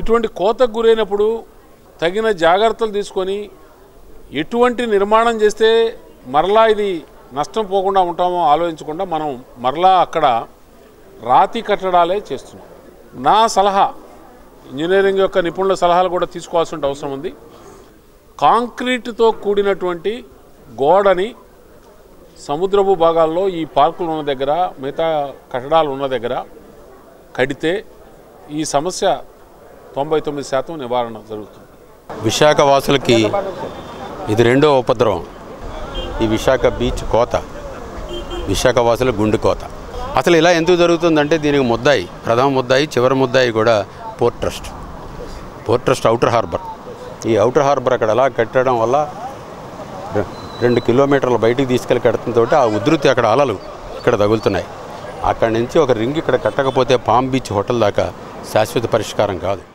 ఇటువంటి కోతకు గురైనప్పుడు తగిన జాగ్రత్తలు తీసుకొని ఎటువంటి నిర్మాణం చేస్తే మరలా ఇది నష్టం పోకుండా ఉంటామో ఆలోచించకుండా మనం మరలా అక్కడ రాతి కట్టడాలే చేస్తున్నాం. నా సలహా, ఇంజనీరింగ్ యొక్క నిపుణుల సలహాలు కూడా తీసుకోవాల్సిన అవసరం ఉంది. కాంక్రీటుతో కూడినటువంటి గోడని సముద్రపు భాగాల్లో ఈ పార్కులు ఉన్న దగ్గర, మిగతా కట్టడాలు ఉన్న దగ్గర కడితే ఈ సమస్య 99% నివారణ జరుగుతుంది. విశాఖ వాసులకి ఇది రెండో ఉపద్రవం. ఈ విశాఖ బీచ్ కోత, విశాఖ వాసుల గుండె కోత. అసలు ఇలా ఎందుకు జరుగుతుందంటే దీనికి ముద్దాయి, ప్రథమ ముద్దాయి, చివరి ముద్దాయి కూడా పోర్ట్ ట్రస్ట్ ఔటర్ హార్బర్. ఈ ఔటర్ హార్బర్ అక్కడ అలా కట్టడం వల్ల 2 కిలోమీటర్ల బయటికి తీసుకెళ్ళి కట్టడంతో ఆ ఉధృతి అక్కడ అలలు ఇక్కడ తగులుతున్నాయి. అక్కడి నుంచి ఒక రింగ్ ఇక్కడ కట్టకపోతే పామ్ బీచ్ హోటల్ దాకా శాశ్వత పరిష్కారం కాదు.